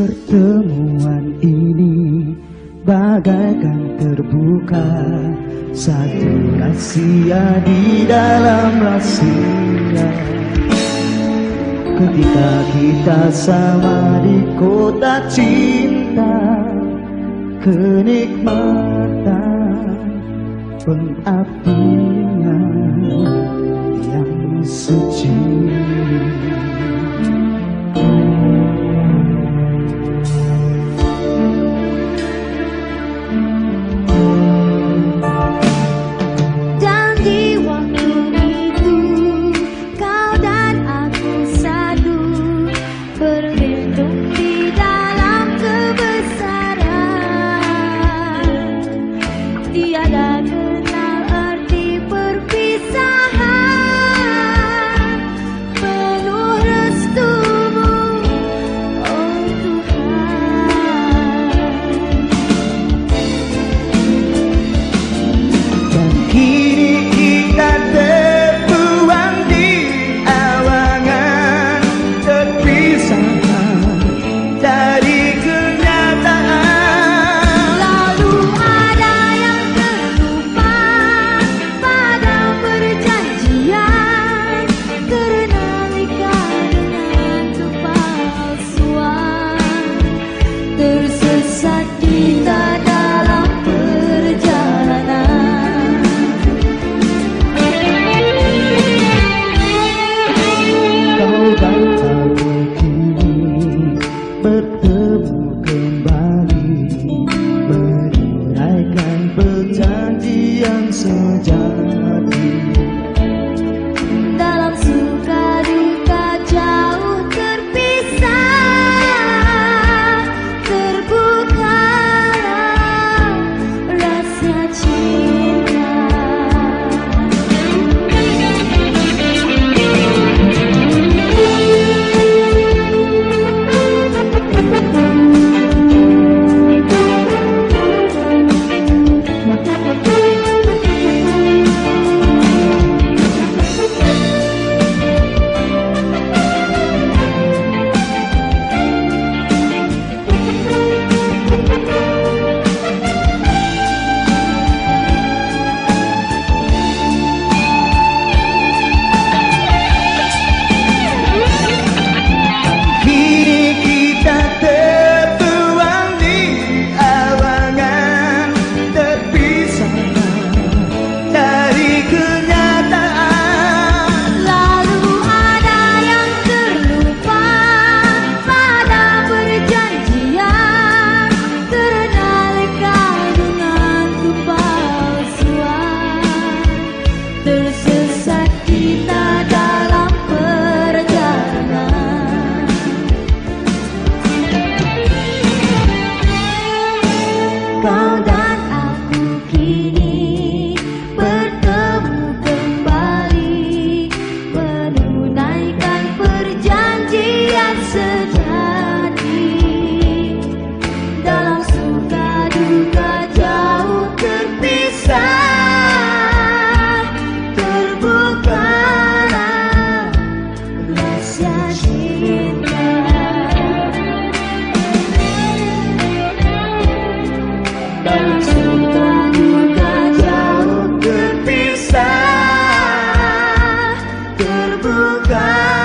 Pertemuan ini bagaikan terbuka satu rahasia di dalam rahasia. Ketika kita sama di kota cinta, kenikmatan pengabdian yang suci. Tiada kenal arti perpisahan, penuh restumu, oh Tuhan. Dan kini kita terbuang di awangan, terpisah dari tersesat kita dalam perjalanan. Kau dan aku kini bertemu kembali, menunaikan perjanjian sejati. Dalam suka duka jauh terpisah, terbukalah rahasia cinta. Tersesat kita dalam perjalanan. Kau dan aku kini bertemu kembali, menunaikan perjanjian sejati. Dalam suka duka jauh terpisah, dalam suka duka jauh terpisah, terbuka.